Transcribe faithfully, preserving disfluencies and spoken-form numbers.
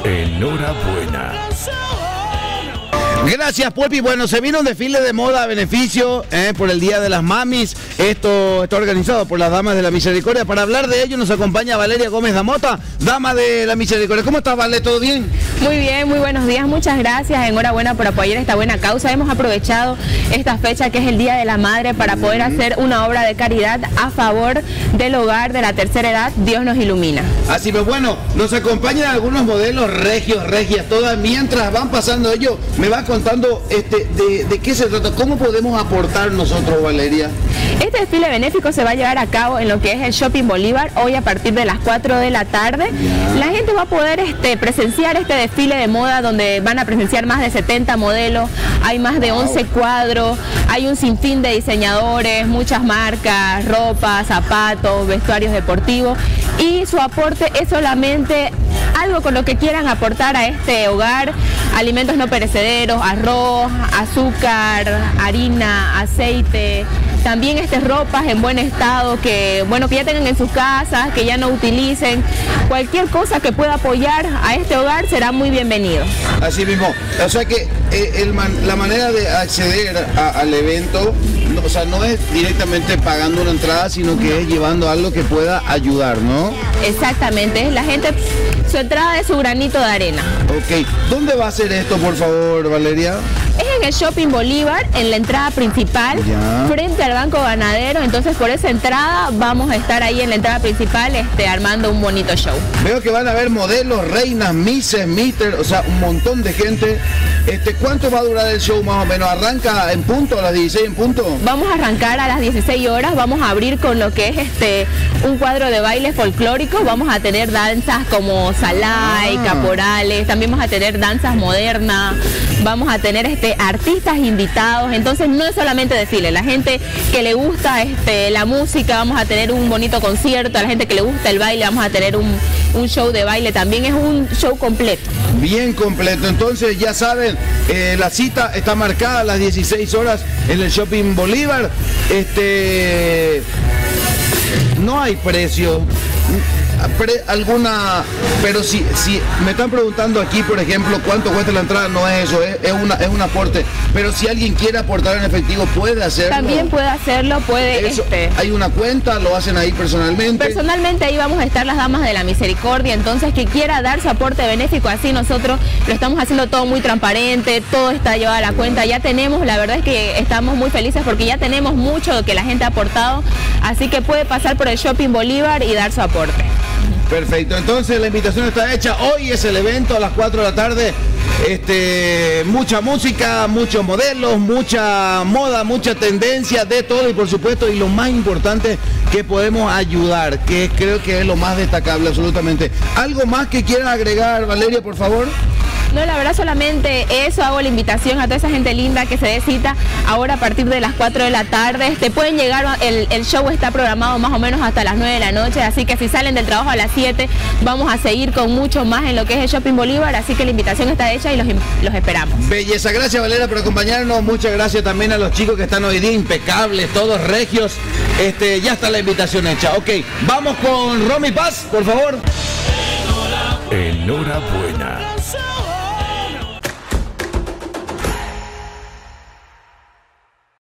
Enhorabuena. Gracias, Pulpi. Bueno, se vino un desfile de moda a beneficio eh, por el Día de las Mamis. Esto está organizado por las Damas de la Misericordia. Para hablar de ello nos acompaña Valeria Gómez Damota, Dama de la Misericordia. ¿Cómo estás, Vale? ¿Todo bien? Muy bien, muy buenos días. Muchas gracias. Enhorabuena por apoyar esta buena causa. Hemos aprovechado esta fecha que es el Día de la Madre para poder hacer una obra de caridad a favor del hogar de la tercera edad. Dios nos ilumina. Así que bueno, nos acompañan algunos modelos regios, regias, todas. Mientras van pasando ellos, me va contando este, de, de qué se trata, cómo podemos aportar nosotros, Valeria. Este desfile benéfico se va a llevar a cabo en lo que es el Shopping Bolívar hoy a partir de las cuatro de la tarde. Ya. La gente va a poder este, presenciar este desfile de moda donde van a presenciar más de setenta modelos, hay más de once wow. cuadros, hay un sinfín de diseñadores, muchas marcas, ropa, zapatos, vestuarios deportivos, y su aporte es solamente algo con lo que quieran aportar a este hogar: alimentos no perecederos, arroz, azúcar, harina, aceite, también este, ropas en buen estado que, bueno, que ya tengan en sus casas, que ya no utilicen. Cualquier cosa que pueda apoyar a este hogar será muy bienvenido. Así mismo, o sea que eh, el man, la manera de acceder a, al evento, no, o sea, no es directamente pagando una entrada, sino que es llevando algo que pueda ayudar, ¿no? Exactamente, la gente, su entrada es su granito de arena. Ok, ¿dónde va a ser esto, por favor, Valeria? Es en el Shopping Bolívar, en la entrada principal, ya. frente al Banco Ganadero. Entonces por esa entrada vamos a estar ahí en la entrada principal este, armando un bonito show. Veo que van a haber modelos, reinas, misses, mister, o sea, un montón de gente. Este, ¿Cuánto va a durar el show más o menos? ¿Arranca en punto, a las dieciséis en punto? Vamos a arrancar a las dieciséis horas, vamos a abrir con lo que es este un cuadro de baile folclórico. Vamos a tener danzas como salay, ah. caporales, también vamos a tener danzas modernas, vamos a tener este artistas invitados. Entonces no es solamente desfile, la gente que le gusta este, la música, vamos a tener un bonito concierto. A la gente que le gusta el baile, vamos a tener un, un show de baile. También es un show completo. Bien completo. Entonces ya saben, eh, la cita está marcada a las dieciséis horas en el Shopping Bolívar. Este, no hay precio. Pre, alguna, pero si, si me están preguntando aquí, por ejemplo, cuánto cuesta la entrada, no es eso, es, es, una, es un aporte, pero si alguien quiere aportar en efectivo, puede hacerlo. También puede hacerlo, puede. Eso, este, hay una cuenta, lo hacen ahí personalmente. Personalmente ahí vamos a estar las Damas de la Misericordia. Entonces, que quiera dar su aporte benéfico, así nosotros lo estamos haciendo todo muy transparente, todo está llevado a la cuenta. Ya tenemos, la verdad es que estamos muy felices porque ya tenemos mucho que la gente ha aportado, así que puede pasar por el Shopping Bolívar y dar su aporte. Perfecto, entonces la invitación está hecha. Hoy es el evento a las cuatro de la tarde. Este, mucha música, muchos modelos, mucha moda, mucha tendencia, de todo, y por supuesto, y lo más importante, que podemos ayudar, que creo que es lo más destacable absolutamente. ¿Algo más que quieran agregar, Valeria, por favor? No, la verdad solamente eso, hago la invitación a toda esa gente linda que se dé cita ahora a partir de las cuatro de la tarde. Este, pueden llegar, el, el show está programado más o menos hasta las nueve de la noche, así que si salen del trabajo a las siete, vamos a seguir con mucho más en lo que es el Shopping Bolívar, así que la invitación está hecha y los, los esperamos. Belleza, gracias, Valeria, por acompañarnos. Muchas gracias también a los chicos que están hoy día impecables, todos regios. Este, ya está la invitación hecha. Ok, vamos con Romy Paz, por favor. Enhorabuena.